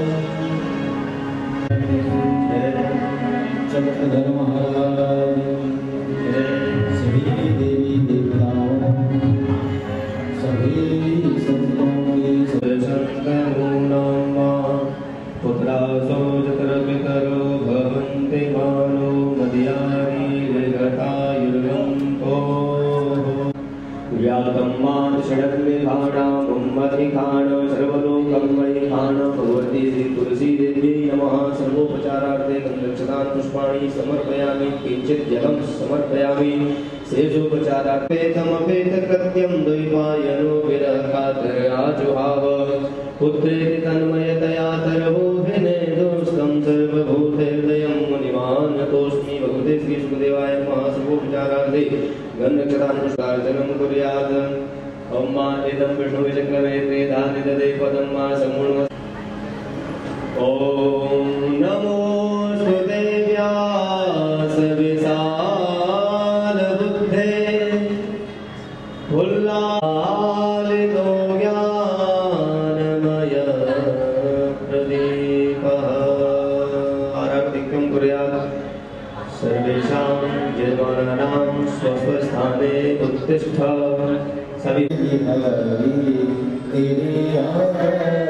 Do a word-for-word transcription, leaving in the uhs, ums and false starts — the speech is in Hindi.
चक्रधर महाराज सभी देवी देवताओं सभी संतों की पुत्रासो जतरपितरो भवन्ति मानो मदयानि विगतायुर्यन्तो व्यातं मान षडग्निखाणामुम्मधिखाण सर्वलोकं वैखाण भगवती श्री तुलसी देवी नमः। सर्वोपचारार्थे गन्धक्षतान् पुष्पाणि समर्पयामि किञ्चित् जलं समर्पयामि शेषोपचारार्थे तमपेतकृत्यं द्वैपायनो विरहकातर आजुहाव पुत्रेति तन्मयतया तरवोभिने दोस्तं सर्वभूतहृदयं मुनिमानतोऽस्मि। भगवते श्री सुखदेवाय नमः। सर्वोपचारार्थे गन्धक्षतान् पुष्पार्चनं कुर्यात्। ओम मा इदं विष्णुविचक्रमे त्रिधानि ददे पदं मा समूढ। ओम नमो देव्यास विशालबुद्धे उल्लालितो ज्ञानमय प्रदीपः। आरतिक्यं कुर्यात्। सर्वेषां यजमानानां स्वस्वस्थाने उत्तिष्ठ। सभी तेरी